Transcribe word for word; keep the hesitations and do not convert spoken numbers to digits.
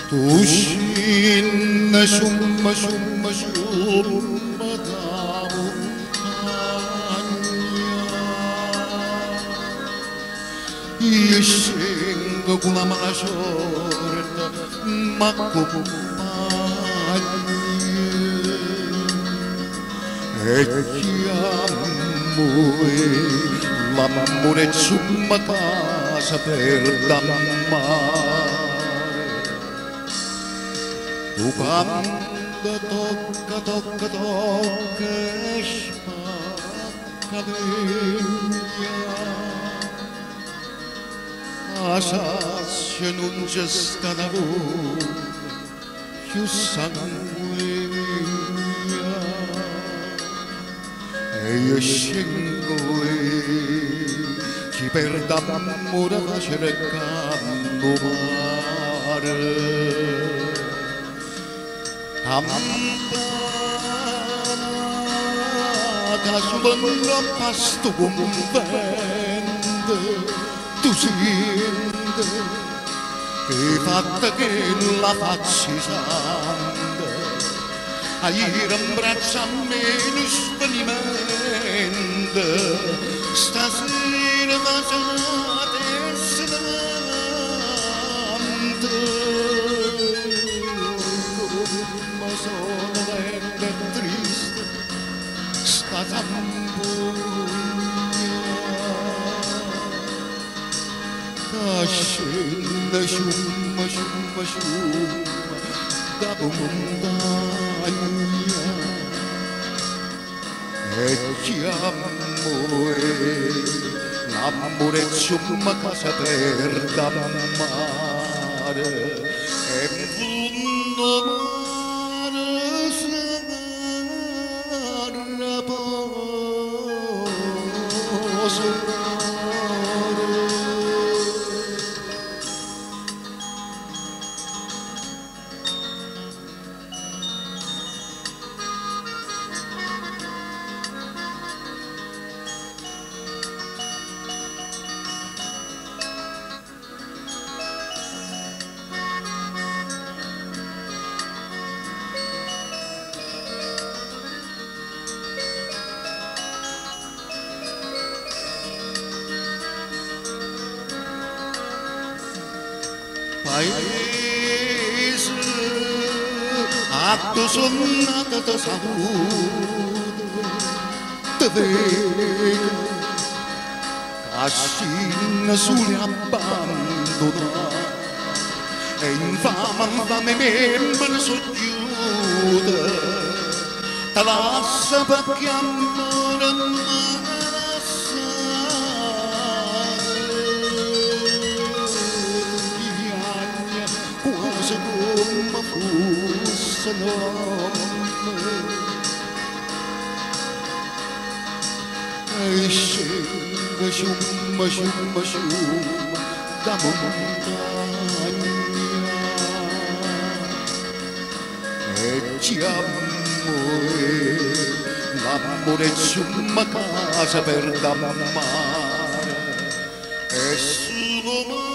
Tushin na summa summa summa da montagna io scengo con la mala sorte m'accompagna e chiamo l'amore summa casa per d'ammare. Tu quando tocca, tocca, tocca e spacca legna, a sassia non c'è sta lavoro più sanguigna, e io scengo e chi per d'amore va cercando mare. Campanata sul pasto convento, tu senti che fatta che la facci santa, a ieri in braccio a me non svenimento, stasera da giornata e sedante. Ma sono lenta e triste, sta zampugna, che scende sciumma, sciumma, sciumma, da montagna, e chiamo l'amore sciumma casa per da mare, e fondo mare sarà poso. Paese, atto sono nata da salute, te vedo, cascina sulle abbandonate, e infame, infame membra soggiuta, te lascia perché amore come fosse nome, e scende sciumma, sciumma, sciumma da montagna, e chiamo l'amore sciumma casa per da mare, e su